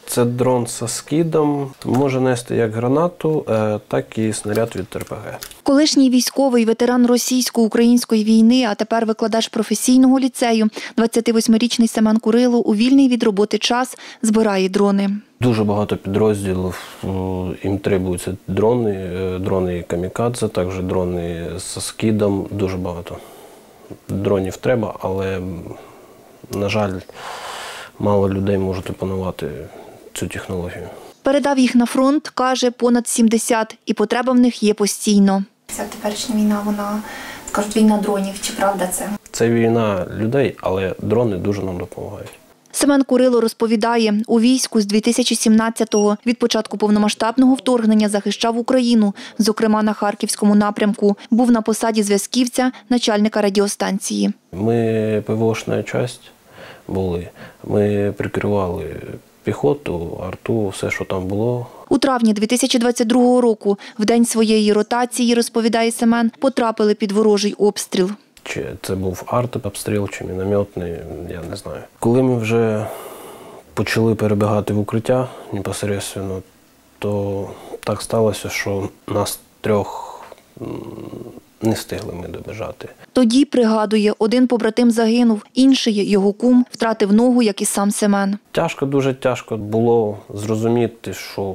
Це дрон зі скидом, може нести як гранату, так і снаряд від РПГ. Колишній військовий, ветеран російсько-української війни, а тепер викладач професійного ліцею, 28-річний Семен Курило у вільний від роботи час збирає дрони. Дуже багато підрозділів, їм требуються дрони камікадзе, також дрони зі скидом, дуже багато. Дронів треба, але, на жаль, мало людей можуть опанувати цю технологію. Передав їх на фронт, каже, понад 70, і потреба в них є постійно. Ця теперішня війна, вона, скажуть, війна дронів, чи правда це? Це війна людей, але дрони дуже нам допомагають. Семен Курило розповідає, у війську з 2017-го від початку повномасштабного вторгнення захищав Україну, зокрема на Харківському напрямку. Був на посаді зв'язківця, начальника радіостанції. Ми ПВОшна частина були, ми прикривали піхоту, арту, все, що там було. У травні 2022 року, в день своєї ротації, розповідає Семен, потрапили під ворожий обстріл. Чи це був артобстріл, чи мінометний, я не знаю. Коли ми вже почали перебігати в укриття непосередньо, то так сталося, що нас трьох не встигли ми добіжати. Тоді, пригадує, один побратим загинув, інший, його кум, втратив ногу, як і сам Семен. Тяжко, дуже тяжко було зрозуміти, що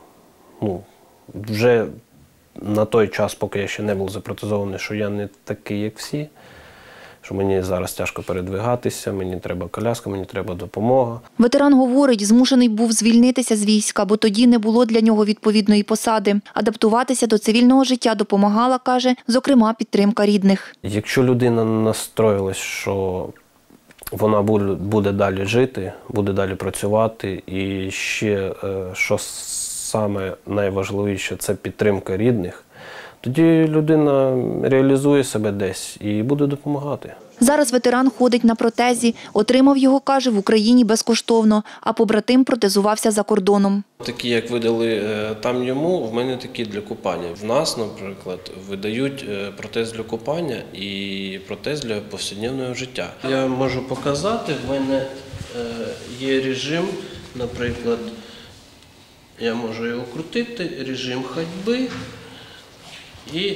вже на той час, поки я ще не був запротезований, що я не такий, як всі, що мені зараз тяжко передвигатися, мені треба коляска, мені треба допомога. Ветеран говорить, змушений був звільнитися з війська, бо тоді не було для нього відповідної посади. Адаптуватися до цивільного життя допомагала, каже, зокрема, підтримка рідних. Якщо людина настроїлась, що вона буде далі жити, буде далі працювати, і ще, що саме найважливіше, це підтримка рідних, тоді людина реалізує себе десь і буде допомагати. Зараз ветеран ходить на протезі. Отримав його, каже, в Україні безкоштовно, а побратим протезувався за кордоном. Такі, як видали там йому, в мене такі для купання. В нас, наприклад, видають протез для купання і протез для повсякденного життя. Я можу показати, в мене є режим, наприклад, я можу його крутити, режим ходьби і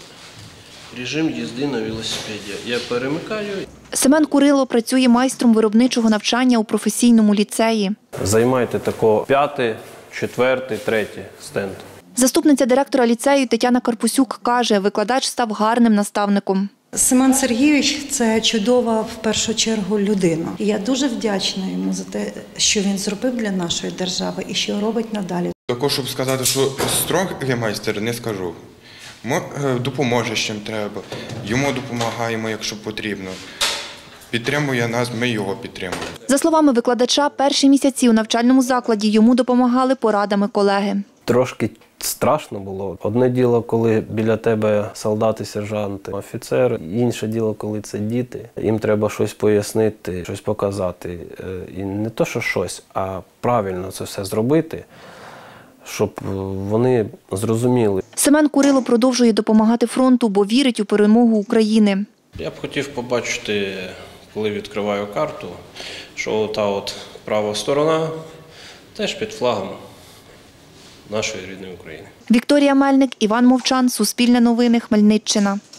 режим їзди на велосипеді. Я перемикаю. Семен Курило працює майстром виробничого навчання у професійному ліцеї. Займайте тако 5-й, 4-й, 3-й стенд. Заступниця директора ліцею Тетяна Карпусюк каже, викладач став гарним наставником. Семен Сергійович – це чудова, в першу чергу, людина. І я дуже вдячна йому за те, що він зробив для нашої держави і що робить надалі. Також, щоб сказати, що строгий майстер, не скажу. Допоможе, з чим треба. Йому допомагаємо, якщо потрібно. Підтримує нас, ми його підтримуємо. За словами викладача, перші місяці у навчальному закладі йому допомагали порадами колеги. Трошки страшно було. Одне діло, коли біля тебе солдати, сержанти, офіцер. Інше діло, коли це діти. Їм треба щось пояснити, щось показати. І не то, що щось, а правильно це все зробити, щоб вони зрозуміли. Семен Курило продовжує допомагати фронту, бо вірить у перемогу України. Я б хотів побачити, коли відкриваю карту, що та права сторона теж під флагом нашої рідної України. Вікторія Мельник, Іван Мовчан, Суспільне новини, Хмельниччина.